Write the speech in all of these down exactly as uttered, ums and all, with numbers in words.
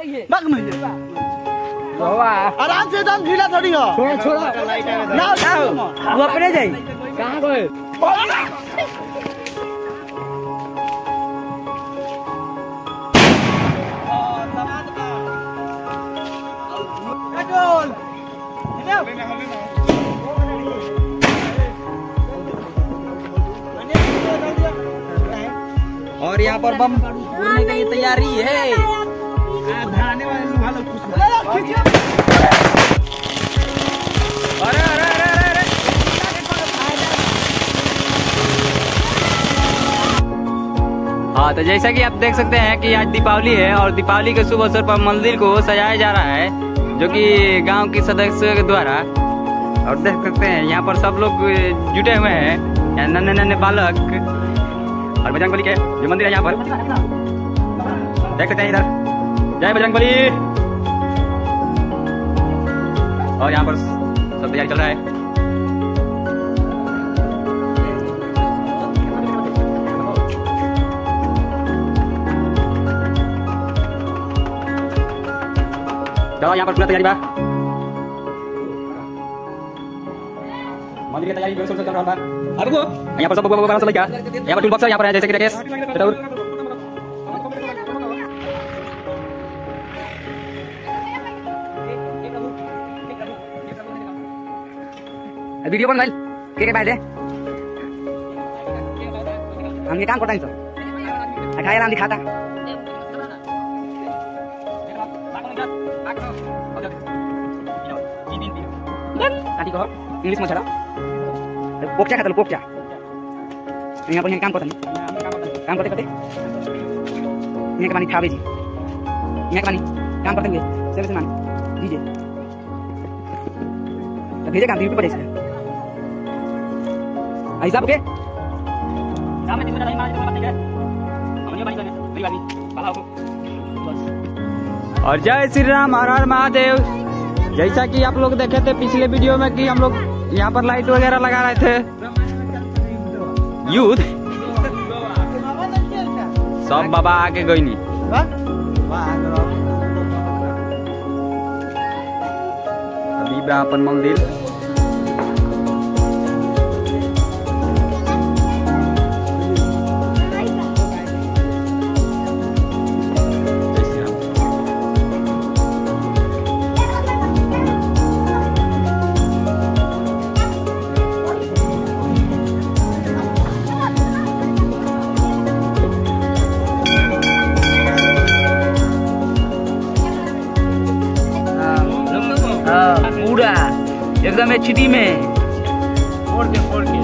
आराम से एकदम ढीला थोड़ी हो। छोड़ो छोड़ो ना वो अपने जाई कहाँ गए? और यहाँ पर बम उड़ने के लिए तैयारी है। अरे अरे अरे अरे हाँ, तो जैसा कि आप देख सकते हैं कि आज दीपावली है और दीपावली के शुभ अवसर पर मंदिर को सजाया जा रहा है, जो कि गांव के सदस्यों के द्वारा। और देख सकते हैं यहाँ पर सब लोग जुटे हुए हैं, नन्हे नन्हे बालक और बजरंगबली के जो मंदिर है यहाँ पर देख सकते हैं। इधर जय बजरंगबली। और यहाँ पर सब तैयारी चल रहा है। चलो यहाँ पर पूरा तैयारी बा, मंदिर की तैयारी जोर शोर से चल रहा है। अरे वो यहाँ पर सब बड़ा सा लगा, यहाँ पर टूल बॉक्स है, यहाँ पर है जैसे कि राकेश वीडियो बन गई के के बाय हम ये काम करता है तो अठारह नाम दिखाता काटी को इंग्लिश में छड़ा पोकचा खाता पोकचा यहाँ पर यहाँ काम करता नहीं काम करते करते यहाँ के पानी खावे जी यहाँ के पानी काम करते हुए चले से मान दीजिए तो भेजे काम यूट्यूब पर इसका ऐसा ओके सामने तीन नहीं मार मत ठीक हमने बानी करे मेरी बानी बाला हो। और जय श्री राम, हर हर महादेव। जैसा कि आप लोग देखे थे पिछले वीडियो में कि हम लोग यहाँ पर लाइट वगैरह लगा रहे थे, युद्ध सब बाबा आके गई नहीं। अभी अपन मंदिर पूरा एकदम एचडी में फोड़ के फोड़ के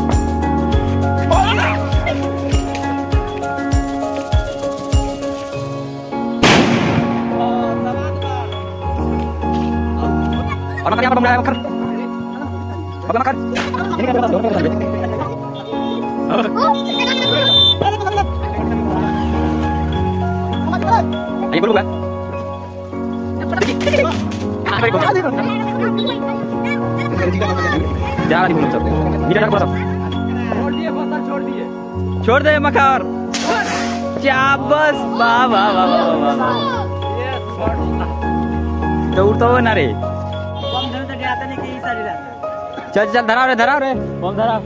और यहाँ पर बम मकर बम मकर ये क्या बता ये बोलूंगा जा रही हूँ सब नीचे जाकर छोड़ दिए पत्थर छोड़ दिए छोड़ दे मकार क्या बस वाह वाह वाह वाह वाह तो उड़ता हो ना रे बम धरने तो डराता नहीं कि सारी रात चल चल धरा रे धरा रे बम धरा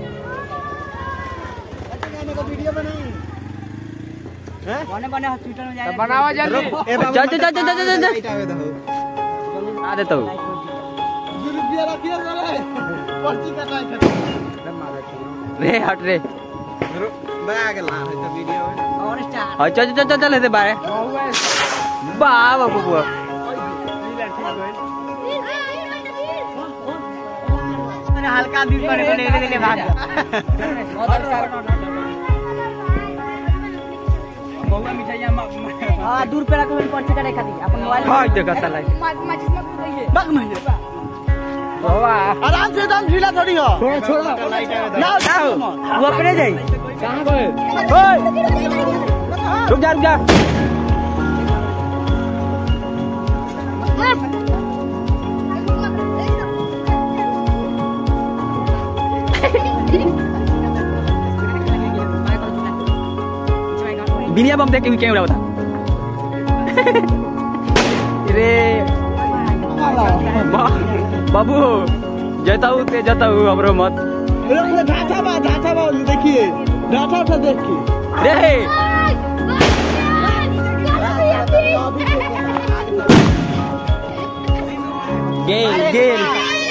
वीडियो बनाई हैं बने बने हॉस्पिटल में जाए बनावा जल्दी चल चल चल चल चल चल आ देता हूँ रुपया रखिए रे पर्ची कटाई रे हट रे बैग ला है तो वीडियो और स्टार्ट और चल चल चल चल ले बारे वाह वाह वाह मैंने हल्का दूर पर ले ले ले भाग बहुआ मिठाइयां हां दूर पे रखो पर्ची कटाई खाती अपन मोबाइल हां देखा साला माचिस मत कहिए बग में वाह आराम से एकदम ढीला थोड़ी हो। छोड़ो छोड़ो ना वो अपने जाई कहाँ गए? रुक जा रुक जा बिनिया बम देख के क्या उड़ा बता बाबू जाता हूँ ते जाता हूँ हमरो मत ढाठा बा ढाठा बा देखिए ढाठा उठा देख के रे गेल गेल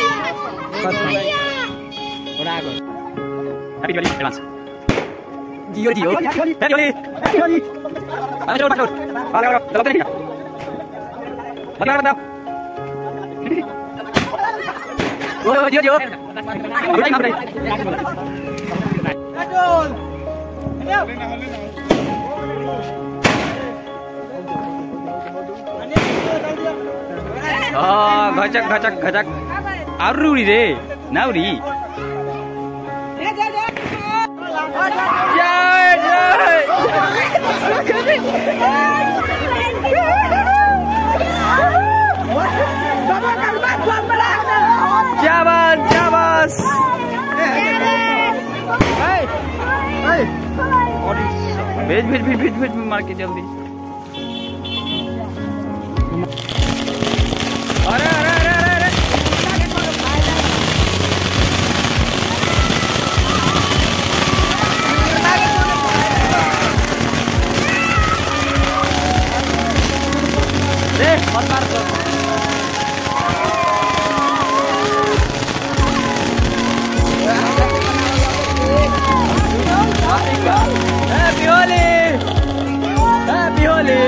हैप्पी दिवाली एडवांस जियो जियो हैप्पी दिवाली हैप्पी दिवाली आ चलो चलो आ ले चलो चलते नहीं बताओ बताओ ओ जियो जियो good night Ah, gacak gacak gacak. Aruri deh, nauri. Jai jai. Jaban jabas. Hey, hey. Bej bej bej bej bej मार के जल्दी. अरे अरे अरे अरे अरे दे मत मार दो हैप्पी होली हैप्पी होली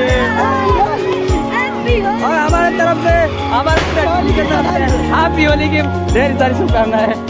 और हमारे तरफ से हमारे हैप्पी होली की ढेर सारी शुभकामनाएं।